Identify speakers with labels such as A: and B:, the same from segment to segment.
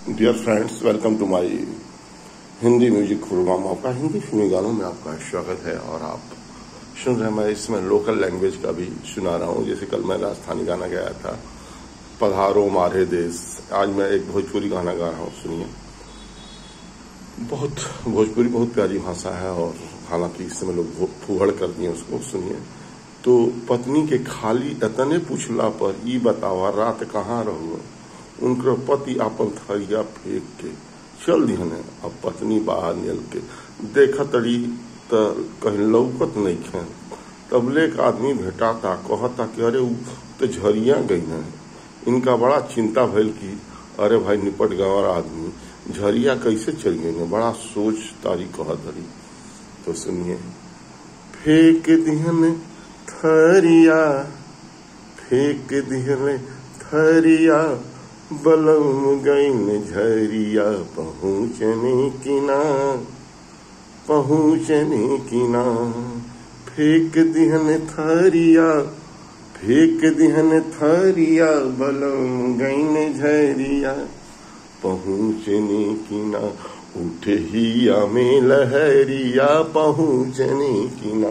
A: Deere friends, welcome to my Hindi music program. आपका हिंदी फिल्मी गानों में आपका स्वागत है। और आप सुन रहे हैं, मैं इसमें लोकल लैंग्वेज का भी सुना रहा हूँ। जैसे कल मैं राजस्थानी गाना गाया था, पधारो मारे देश। आज मैं एक भोजपुरी गाना गा रहा हूँ, सुनिए। भोजपुरी बहुत प्यारी भाषा है, और हालांकि इस समय लोग फुहड़ कर दिए उसको। सुनिए। तो पत्नी के खाली एतने पूछला पर ई बतावा रात कहाँ रहुआ, उनकर पति आपन थरिया फेंक के चल दिहने। अब पत्नी बाहर निकल के देखत तड़ी त कहीं लौकत नहीं खे। तबले एक आदमी भेटाता, कहता कि अरे तो झरिया गई है। इनका बड़ा चिंता भइल कि अरे भाई निपट गवा आदमी, झरिया कैसे चल गई, बड़ा सोच तारी कहत तड़ी। तो सुनिए। फेंक दिहने थरिया, फेंक दिहने थरिया, बलम गईन झरिया, पहुँचने किना, पहुँचने किना। फेंक दिहन थरिया, फेंक दिहन थरिया, बलम गईन झरिया, पहुँचने किना। उठे हिया में लहरिया, पहुँचने किना।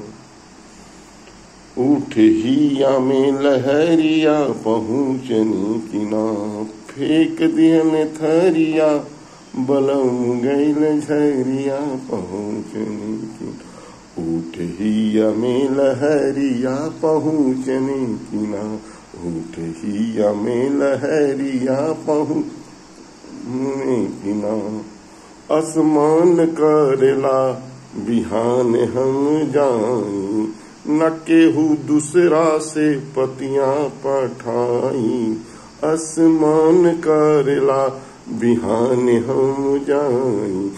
A: उठे हिया में लहरिया, पहुँचने किना। फेंक दिहन थरिया, बलम गईल झरिया, पहुँचने किना। उठे हिया में लहरिया, पहुँचने किना। उठे हिया में लहरिया, पहुँचने किना। आसमान करेला बिहान हम जाई, न केहू दूसरा से पतियां पठाई। आसमान करेला बिहान हम जाई,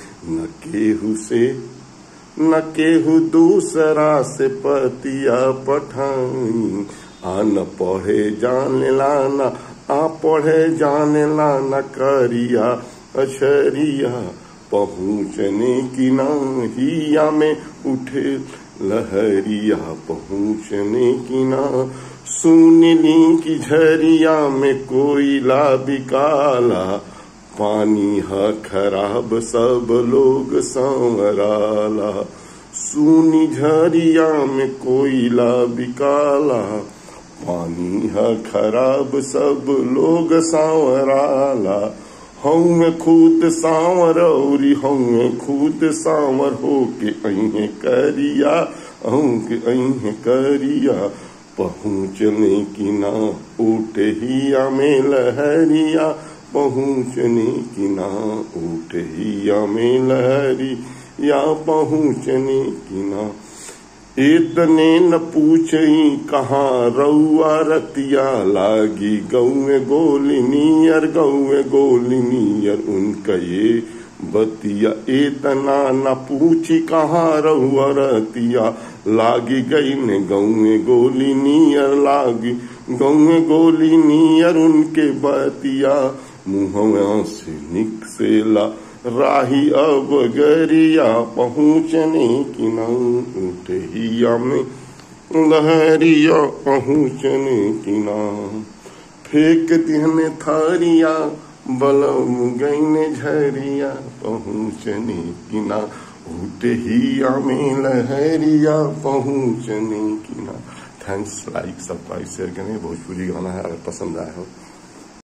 A: न केहू दूसरा से पतिया पठाई। आ न पढ़े जाने लाना, आ पढ़े जाने लाना, करिया अछरिया, पहुँचने की ना। हिया में उठे लहरिया, पहुँचने की ना। सुन ली कि झरिया में कोयला बिकाला, पानी है खराब सब लोग संवराला। सुनी झरिया में कोयला बिकाला, पानी है खराब सब लोग सांवराला। हमें खुद सांवर औरी हमें खुद सांवर होके अहे करिया, के अहे करिया, पहुँचने की ना। उठे हिया में लहरिया, पहुँचने की ना। उठे हिया में लहरिया, पहुँचने की ना। इतने न पूछई कहाँ रउआ रतिया, लागी गौए गोली नियर, गौए गोली नियर, उनका ये बतिया। इतना न पूछी कहाँ रउआ रतिया, लागी गई ने गौए गोली नियर, लागी गौए गोली नियर, उनके बतिया। मुँहवा से निकसेला राही अब गरिया, पहुँचने की ना। उठे हिया में लहरिया, पहुँचने की ना। फेंक दिहने थरिया, बलम गईन झरिया, पहुँचने की ना। उठे हिया में लहरिया, पहुँचने की ना। थैंक्स। लाइक सब्सक्राइब शेयर करें। भोजपुरी गाना है, अगर पसंद आया हो